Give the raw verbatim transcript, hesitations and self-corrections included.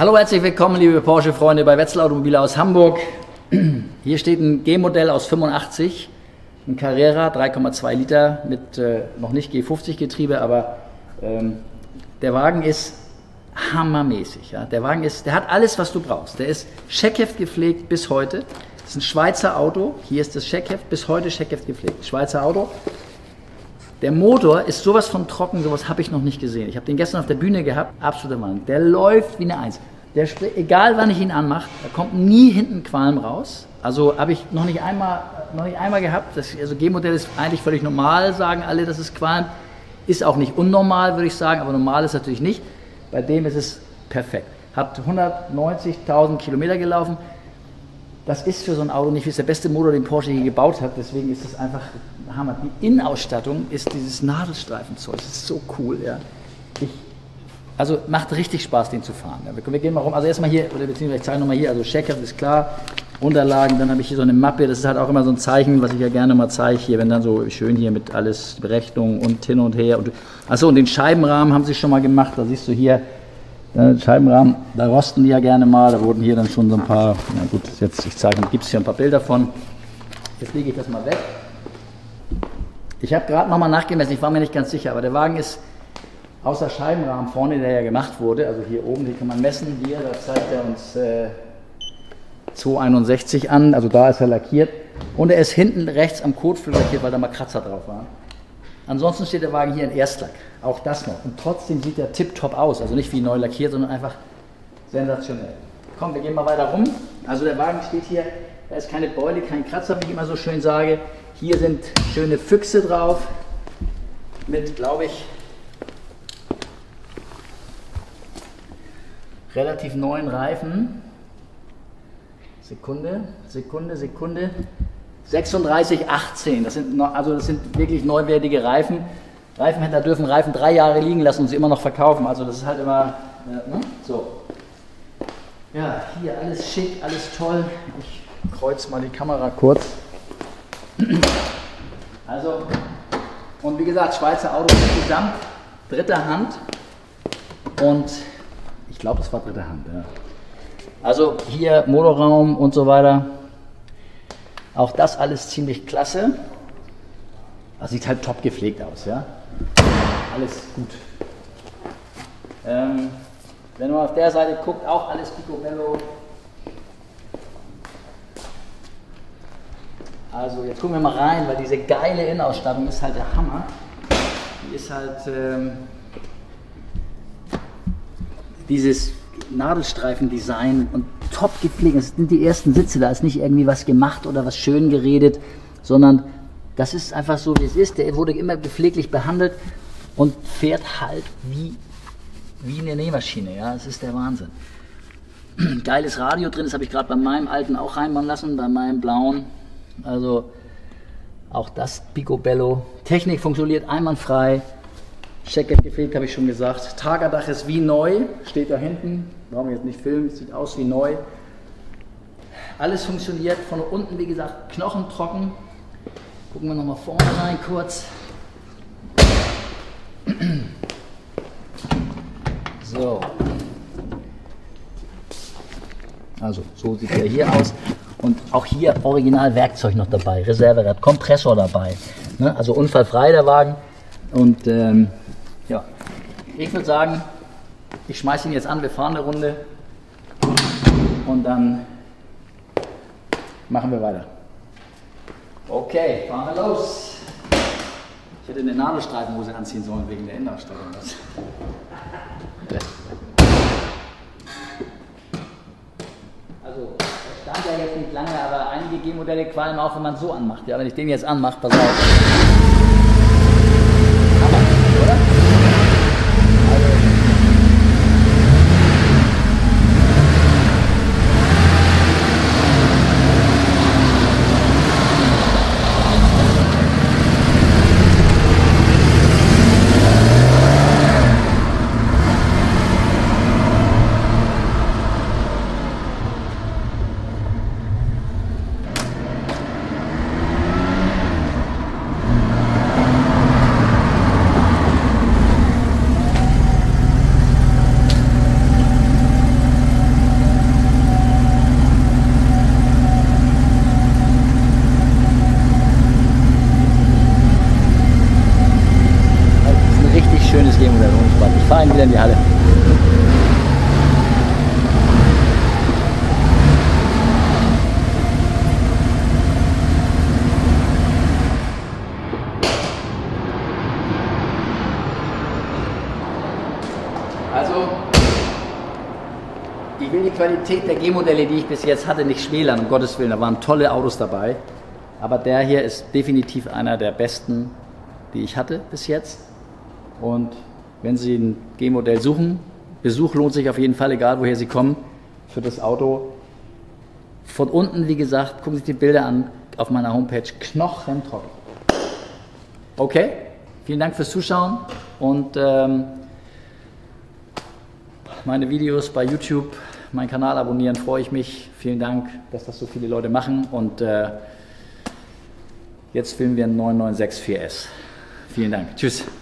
Hallo, herzlich willkommen, liebe Porsche-Freunde bei Wetzel Automobile aus Hamburg. Hier steht ein G-Modell aus fünfundachtzig, ein Carrera, drei Komma zwei Liter mit äh, noch nicht G fünfzig Getriebe, aber ähm, der Wagen ist hammermäßig. Ja? Der Wagen ist, der hat alles, was du brauchst. Der ist Scheckheft gepflegt bis heute. Das ist ein Schweizer Auto. Hier ist das Scheckheft, bis heute Scheckheft gepflegt. Schweizer Auto. Der Motor ist sowas von trocken, sowas habe ich noch nicht gesehen. Ich habe den gestern auf der Bühne gehabt, absoluter Mann. Der läuft wie eine Eins. Der, egal wann ich ihn anmache, da kommt nie hinten Qualm raus. Also habe ich noch nicht einmal, noch nicht einmal gehabt. Das, also G-Modell ist eigentlich völlig normal, sagen alle, dass es Qualm. Ist auch nicht unnormal, würde ich sagen, aber normal ist natürlich nicht. Bei dem ist es perfekt. Hat hundertneunzigtausend Kilometer gelaufen. Das ist für so ein Auto nicht, wie es der beste Motor, den Porsche je gebaut hat. Deswegen ist es einfach Hammer. Die Innenausstattung ist dieses Nadelstreifenzeug. Das ist so cool, ja. Ich, also macht richtig Spaß, den zu fahren. Ja, wir, wir gehen mal rum. Also erstmal hier, oder beziehungsweise ich zeige nochmal hier. Also Scheckheft ist klar, Unterlagen. Dann habe ich hier so eine Mappe. Das ist halt auch immer so ein Zeichen, was ich ja gerne mal zeige. Hier, wenn dann so schön hier mit alles Berechnungen und hin und her. Und, achso, und den Scheibenrahmen haben sie schon mal gemacht. Da siehst du hier. Ja, Scheibenrahmen, da rosten die ja gerne mal, da wurden hier dann schon so ein paar, na gut, jetzt, ich zeige, gibt es hier ein paar Bilder von. Jetzt lege ich das mal weg. Ich habe gerade nochmal nachgemessen, ich war mir nicht ganz sicher, aber der Wagen ist außer Scheibenrahmen vorne, der ja gemacht wurde, also hier oben, hier kann man messen, hier, da zeigt er uns äh, zweihunderteinundsechzig an, also da ist er lackiert. Und er ist hinten rechts am Kotflügel lackiert, weil da mal Kratzer drauf waren. Ansonsten steht der Wagen hier in Erstlack, auch das noch. Und trotzdem sieht er tipptopp aus, also nicht wie neu lackiert, sondern einfach sensationell. Komm, wir gehen mal weiter rum. Also der Wagen steht hier, da ist keine Beule, kein Kratzer, wie ich immer so schön sage. Hier sind schöne Füchse drauf, mit, glaube ich, relativ neuen Reifen. Sekunde, Sekunde, Sekunde. sechsunddreißig achtzehn, das sind, also das sind wirklich neuwertige Reifen. Reifenhändler dürfen Reifen drei Jahre liegen lassen und sie immer noch verkaufen. Also das ist halt immer äh, ne? so. Ja, hier alles schick, alles toll. Ich kreuze mal die Kamera kurz. Also, und wie gesagt, Schweizer Auto insgesamt, dritter Hand. Und ich glaube, es war dritte Hand. Ja. Also hier Motorraum und so weiter. Auch das alles ziemlich klasse. Das sieht halt top gepflegt aus, ja. Alles gut. Ähm, wenn man auf der Seite guckt, auch alles Picobello. Also jetzt gucken wir mal rein, weil diese geile Innenausstattung ist halt der Hammer. Die ist halt ähm, dieses Nadelstreifen-Design und top gepflegt. Das sind die ersten Sitze, da ist nicht irgendwie was gemacht oder was schön geredet, sondern das ist einfach so, wie es ist. Der wurde immer gepfleglich behandelt und fährt halt wie, wie eine Nähmaschine. Ja, das ist der Wahnsinn. Geiles Radio drin, das habe ich gerade bei meinem alten auch reinbauen lassen, bei meinem blauen. Also auch das Picobello. Technik funktioniert einwandfrei. Scheckheft gepflegt, habe ich schon gesagt. Tagerdach ist wie neu, steht da hinten. Brauchen wir jetzt nicht filmen, sieht aus wie neu. Alles funktioniert, von unten wie gesagt knochentrocken. Gucken wir nochmal vorne rein kurz. So. Also so sieht er hier aus. Und auch hier original Werkzeug noch dabei, Reserverad, Kompressor dabei. Ne? Also unfallfrei der Wagen. Und ähm, ja, ich würde sagen, ich schmeiße ihn jetzt an, wir fahren eine Runde und dann machen wir weiter. Okay, fahren wir los. Ich hätte eine Nadelstreifenhose anziehen sollen wegen der Innenausstattung. Also, das stand ja jetzt nicht lange, aber einige G-Modelle qualmen auch, wenn man so anmacht. Ja, wenn ich den jetzt anmache, pass auf. Oder? G-Modell ohne Spaß. Ich fahre ihn wieder in die Halle. Also, ich will die Qualität der G-Modelle, die ich bis jetzt hatte, nicht schmälern, um Gottes Willen. Da waren tolle Autos dabei. Aber der hier ist definitiv einer der besten, die ich hatte bis jetzt. Und wenn Sie ein G-Modell suchen, Besuch lohnt sich auf jeden Fall, egal woher Sie kommen, für das Auto. Von unten, wie gesagt, gucken Sie sich die Bilder an auf meiner Homepage, knochentrocken. Okay, vielen Dank fürs Zuschauen und ähm, meine Videos bei YouTube, meinen Kanal abonnieren, freue ich mich. Vielen Dank, dass das so viele Leute machen und äh, jetzt filmen wir einen neun neun sechs vier S. Vielen Dank. Tschüss.